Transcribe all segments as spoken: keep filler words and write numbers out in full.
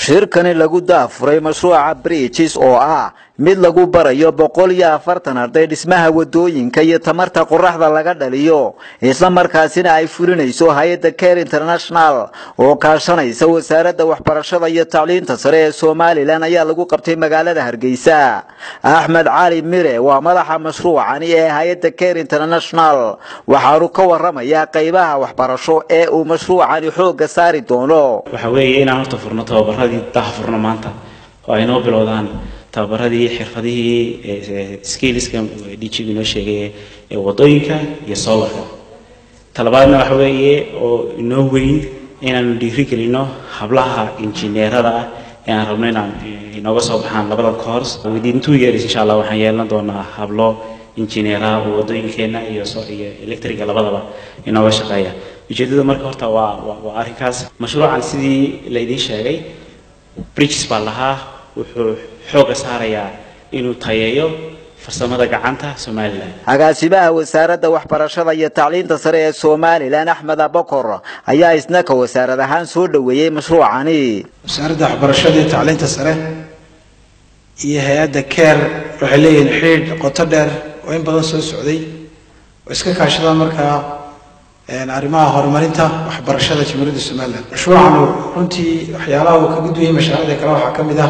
shirkani lagu daafuray mashruuca bridges oo ah mid lagu barayo boqol iyo afartan arday dhismaha wadooyinka iyo tamarta qoraxda laga dhaliyo isla markaasina ay fulinayso hay'adda Care International oo kaashanaysa wasaaradda waxbarashada iyo tacliinta sare ee Soomaaliland ayaa lagu qabtay magaalada Hargeysa. Axmed Cali Mire waa madaxa mashruucani ee hay'adda Care International waxa uu ka warramaya qaybaha waxbarasho ee uu mashruucani xooga saari doono. waxa weeye inaan horta furno tababaradii daahfurno maanta oo ay noo bilowdaan tababaradii xirfadihii skillska D E G inoo sheegay ee wadooyinka iyo solarka. talabaadna waxa weeye oo inoo weyn inaan dhiirigelino hablaha injineerada ah ee aan rabno inaan inooga soo baxaan labada course within two years insha Allah waxaan yeelan doonaa hablo injineeraha wadooyinkeena iyo soo iyo electric labadaba inooga shaqeeya. ujeedada marka horta waa waa arrinkaas mashruucan sidii la idin sheegay bridges baa lahaa wuxuu xooga saarayaa inuu tayeeyo farsamada gacanta Soomaaliland. agaasimaha wasaaradda waxbarashada iyo tacliinta sare ee Soomaaliland Axmed Abokor ayaa isna ka wasaarad ahaan soo dhaweeyay mashruucani. wasaaradda waxbarashada iyo tacliinta sare iyo hay'adda Care waxay leeyihiin xiriir qoto dheer oo in badan soo socday oo iska kaashada markaa een arrimaha horumarinta waxbarashada Jamhuuriyadda Soomaaliland. mashruucan runtii waxyaalaha uu ka gudbiyay mashaariicda kale waxaa ka mid ah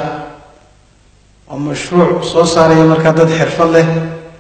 oo mashruuc soo saaray marka dad xirfad leh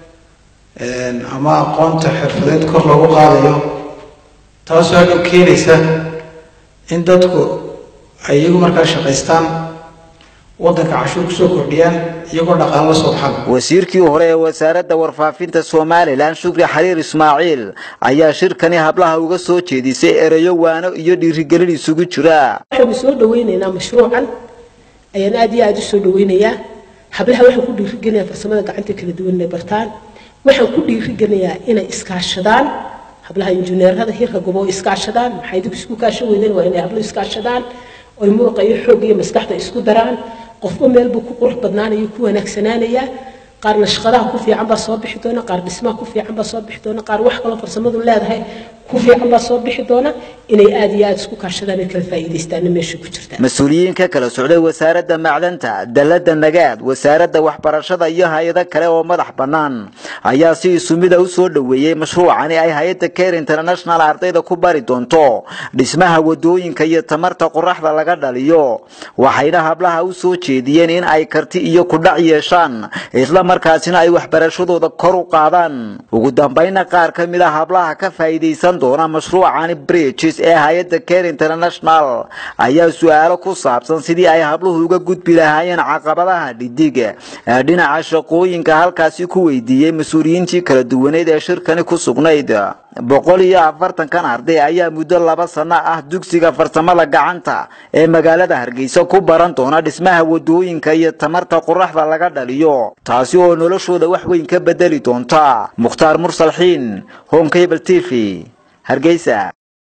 een ama aqoonta xirfadeed kor loogu qaadayo taas oo ay keenaysa in dadku ay iyagu markaa shaqaystaan wadanka cashuur ku soo kordhiyaan iyagoo dhaqaale soo baxan. wasiirkii hore ee wasaaradda warfaafinta Soomaaliland Shukri Xariir Ismaaciil ayaa shirkani hablaha uga soo jeedisay erayo waano iyo dhiirigelin isugu jira. waxaan soo dhaweynaynaa mashruucan ayaan aad iyo aad u soo dhaweynayaa hablaha waxaan ku dhiirigelinayaa farsamada gacanta kala duwan ee bartaan waxaan ku dhiirigelinayaa inay iskaashadaan hablaha injineerada hirka gobo iskaashadaan maxay dib isku kaasho weydeen waa inay hablo iskaashadaan oo muruqa iyo xoog iyo maskaxda isku daraan qofba meel buu ku qurux badnaanayo ku wanaagsanaanaya qaar nashqadaha ku fiican baa soo bixi doona qaar dhismaha ku fiican baa soo bixi doona qaar wax kale farsamadu leedahay ku fiican baa soo bixi doona inay aad iyo aad isku kaashadaan kala faa'iideystaan meesha ku jirta. mas'uuliyiinka kala socday wasaaradda macdanta dalada nagaad wasaaradda waxbarashada iyo hay'ado kale oo madax banaan ayaa si isumida u soo dhaweeyay mashruucani ay hay'adda Care International ardayda ku bari doonto dhismaha wadooyinka iyo tamarta qoraxda laga dhaliyo waxayna hablaha u soo jeediyeen in ay karti iyo ku dhac yeeshaan isla markaasina ay waxbarashadooda kor u qaadaan. ugu dambeynna qaar ka mid ah hablaha ka faa'iideysan doona mashruucani bridges ee hay'adda Care International ayaa su'aalo ku saabsan sidii ay habluhu uga gudbi lahaayeen caqabadaha dhidiga ee dhinaca shaqooyinka halkaasi ku weydiiyay mas'uuliyiintii kala duwaneed ee shirkani ku sugnayd. boqol iyo afartan kan arday ayaa muddo laba sano ah dugsiga farsamada gacanta ee magaalada Hargeysa ku baran doona dhismaha wadooyinka iyo tamarta qoraxda laga dhaliyo taasi oo noloshooda wax weyn ka bedeli doonta. Mukhtaar Mursal Xiin, Home Cable T V, Hargeysa.